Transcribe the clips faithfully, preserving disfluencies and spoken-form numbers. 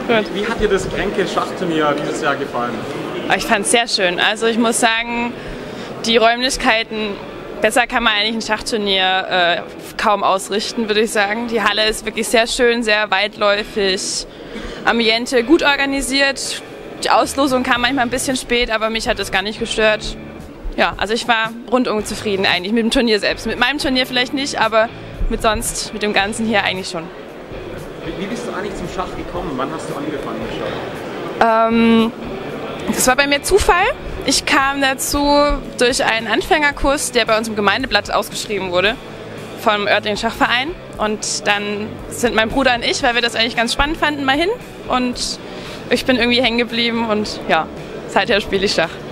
Gut. Wie hat dir das Kränke-Schachturnier dieses Jahr gefallen? Ich fand es sehr schön. Also ich muss sagen, die Räumlichkeiten, besser kann man eigentlich ein Schachturnier äh, kaum ausrichten, würde ich sagen. Die Halle ist wirklich sehr schön, sehr weitläufig, Ambiente gut organisiert. Die Auslosung kam manchmal ein bisschen spät, aber mich hat das gar nicht gestört. Ja, also ich war rundum zufrieden eigentlich mit dem Turnier selbst. Mit meinem Turnier vielleicht nicht, aber mit sonst, mit dem Ganzen hier eigentlich schon. Wie bist du eigentlich zum Schach gekommen? Wann hast du angefangen mit Schach? Ähm, das war bei mir Zufall. Ich kam dazu durch einen Anfängerkurs, der bei uns im Gemeindeblatt ausgeschrieben wurde, vom örtlichen Schachverein. Und dann sind mein Bruder und ich, weil wir das eigentlich ganz spannend fanden, mal hin. Und ich bin irgendwie hängen geblieben und ja, seither spiele ich Schach.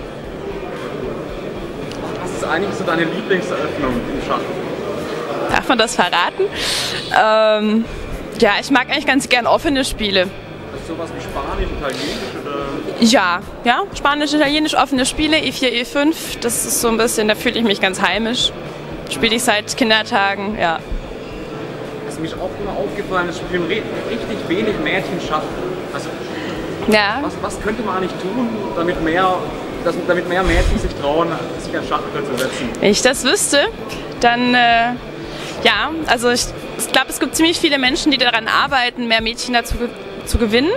Was ist eigentlich so deine Lieblingseröffnung im Schach? Darf man das verraten? Ähm, ja, ich mag eigentlich ganz gern offene Spiele. Ist sowas wie Spanisch, Italienisch oder? Ja, ja, Spanisch, Italienisch, offene Spiele, E vier, E fünf, das ist so ein bisschen, da fühle ich mich ganz heimisch. Spiele ich seit Kindertagen, ja. Das ist mir auch immer aufgefallen, es spielen richtig wenig Mädchen Schach. Also, ja. was, was könnte man eigentlich tun, damit mehr, dass, damit mehr Mädchen sich trauen, sich an Schachbrett zu setzen? Wenn ich das wüsste, dann, äh, ja, also ich, ich glaube, es gibt ziemlich viele Menschen, die daran arbeiten, mehr Mädchen dazu zu gewinnen.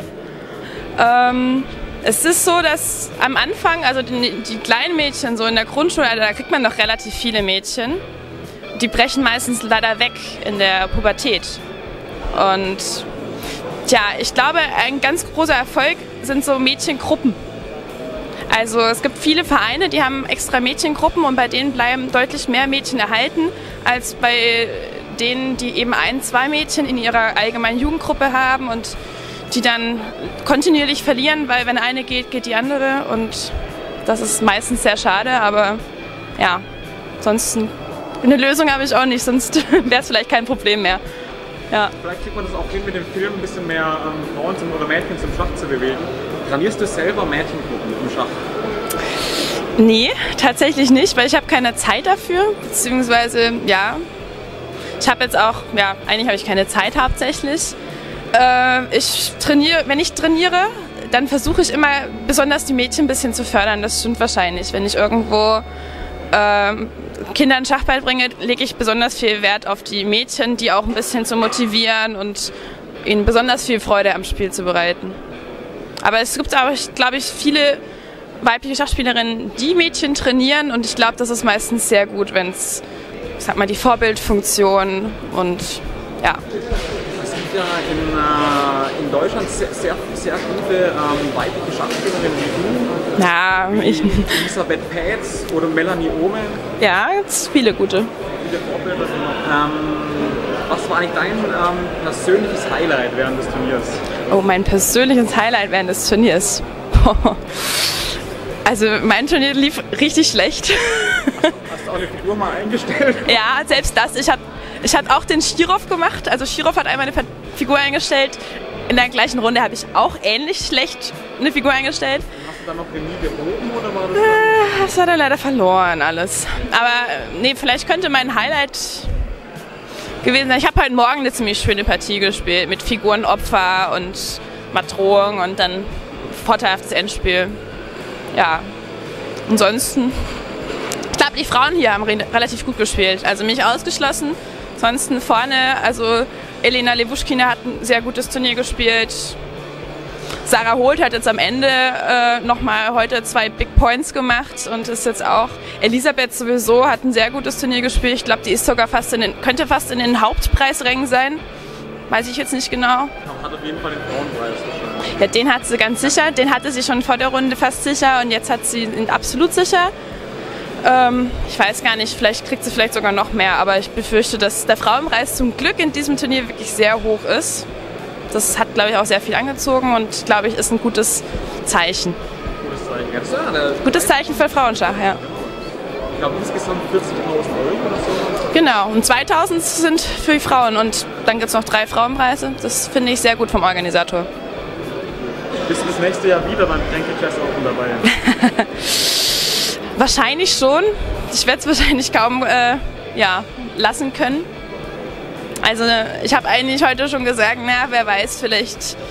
Ähm, es ist so, dass am Anfang, also die, die kleinen Mädchen so in der Grundschule, also da kriegt man noch relativ viele Mädchen. Die brechen meistens leider weg in der Pubertät. Und ja, ich glaube, ein ganz großer Erfolg sind so Mädchengruppen. Also es gibt viele Vereine, die haben extra Mädchengruppen und bei denen bleiben deutlich mehr Mädchen erhalten, als bei denen, die eben ein, zwei Mädchen in ihrer allgemeinen Jugendgruppe haben und die dann kontinuierlich verlieren, weil wenn eine geht, geht die andere und das ist meistens sehr schade, aber ja, sonst eine Lösung habe ich auch nicht, sonst wäre es vielleicht kein Problem mehr. Ja. Vielleicht kriegt man das auch hin, mit dem Film ein bisschen mehr ähm, Frauen zum, oder Mädchen zum Schach zu bewegen. Trainierst du selber Mädchengruppen im Schach? Nee, tatsächlich nicht, weil ich habe keine Zeit dafür, beziehungsweise ja, ich habe jetzt auch, ja, eigentlich habe ich keine Zeit hauptsächlich. Äh, ich trainiere, wenn ich trainiere, dann versuche ich immer besonders die Mädchen ein bisschen zu fördern, das stimmt wahrscheinlich. Wenn ich irgendwo äh, Kindern Schach beibringe, lege ich besonders viel Wert auf die Mädchen, die auch ein bisschen zu motivieren und ihnen besonders viel Freude am Spiel zu bereiten. Aber es gibt auch, glaube ich, viele weibliche Schachspielerinnen, die Mädchen trainieren und ich glaube, das ist meistens sehr gut, wenn es, ich sag mal, die Vorbildfunktion und ja. Es gibt ja in, äh, in Deutschland sehr, sehr, sehr gute ähm, weibliche Schachspielerinnen wie du, ja, wie ich, Elisabeth Pätz oder Melanie Omen. Ja, es viele gute. Viele Vorbilder. Ähm, was war eigentlich dein ähm, persönliches Highlight während des Turniers? Oh, mein persönliches Highlight während des Turniers. Also mein Turnier lief richtig schlecht. Hast, hast du auch eine Figur mal eingestellt? Ja, selbst das. Ich habe ich hab auch den Schirov gemacht. Also Schirov hat einmal eine Figur eingestellt. In der gleichen Runde habe ich auch ähnlich schlecht eine Figur eingestellt. Hast du dann noch Remis geboten oder war das dann? Das hat er leider verloren alles. Aber nee, vielleicht könnte mein Highlight gewesen sein. Ich habe heute Morgen eine ziemlich schöne Partie gespielt mit Figurenopfer und Matron und dann vorteilhaftes Endspiel. Ja, ansonsten, ich glaube, die Frauen hier haben re relativ gut gespielt, also mich ausgeschlossen. Ansonsten vorne, also Elena Levushkina hat ein sehr gutes Turnier gespielt. Sarah Holt hat jetzt am Ende äh, nochmal heute zwei Big Points gemacht und ist jetzt auch, Elisabeth sowieso hat ein sehr gutes Turnier gespielt. Ich glaube, die ist sogar fast in den, könnte fast in den Hauptpreisrängen sein. Weiß ich jetzt nicht genau. Hat auf jeden Fall den Frauenpreis wahrscheinlich. Ja, den hat sie ganz sicher. Den hatte sie schon vor der Runde fast sicher und jetzt hat sie ihn absolut sicher. Ähm, ich weiß gar nicht, vielleicht kriegt sie vielleicht sogar noch mehr, aber ich befürchte, dass der Frauenpreis zum Glück in diesem Turnier wirklich sehr hoch ist. Das hat, glaube ich, auch sehr viel angezogen und, glaube ich, ist ein gutes Zeichen. Gutes Zeichen. Jetzt, ja, der gutes Zeichen für Frauenschach, ja. Ich glaube, insgesamt vierzigtausend Euro oder so. Genau, und zweitausend sind für die Frauen und dann gibt es noch drei Frauenpreise. Das finde ich sehr gut vom Organisator. Bist du das nächste Jahr wieder beim Kränke Chess Open dabei? Wahrscheinlich schon. Ich werde es wahrscheinlich kaum äh, ja, lassen können. Also ich habe eigentlich heute schon gesagt, na, wer weiß, vielleicht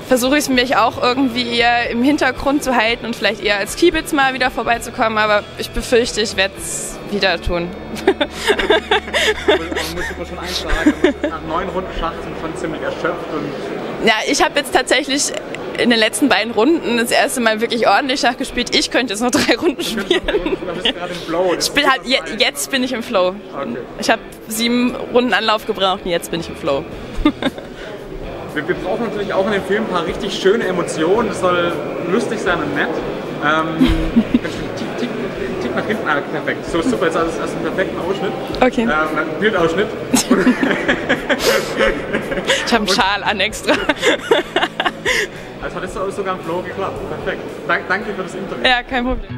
versuche ich es mich auch irgendwie eher im Hintergrund zu halten und vielleicht eher als Kiebitz mal wieder vorbeizukommen, aber ich befürchte, ich werde es wieder tun. Man muss aber schon eins sagen, nach neun Runden Schach sind wir schon ziemlich erschöpft. Und ja, ich habe jetzt tatsächlich in den letzten beiden Runden das erste Mal wirklich ordentlich Schach gespielt. Ich könnte jetzt noch drei Runden spielen. Ich bin halt, je, jetzt bin ich im Flow. Okay. Ich habe sieben Runden Anlauf gebraucht und jetzt bin ich im Flow. Wir, wir brauchen natürlich auch in dem Film ein paar richtig schöne Emotionen. Das soll lustig sein und nett. Ähm, tick, tick, tick nach hinten, ah, perfekt. So super, jetzt hast du einen perfekten Ausschnitt. Okay. Ähm, einen Bildausschnitt. Ich habe einen Schal an extra. Also hat es sogar im Flow geklappt. Perfekt. Dank, danke für das Interview. Ja, kein Problem.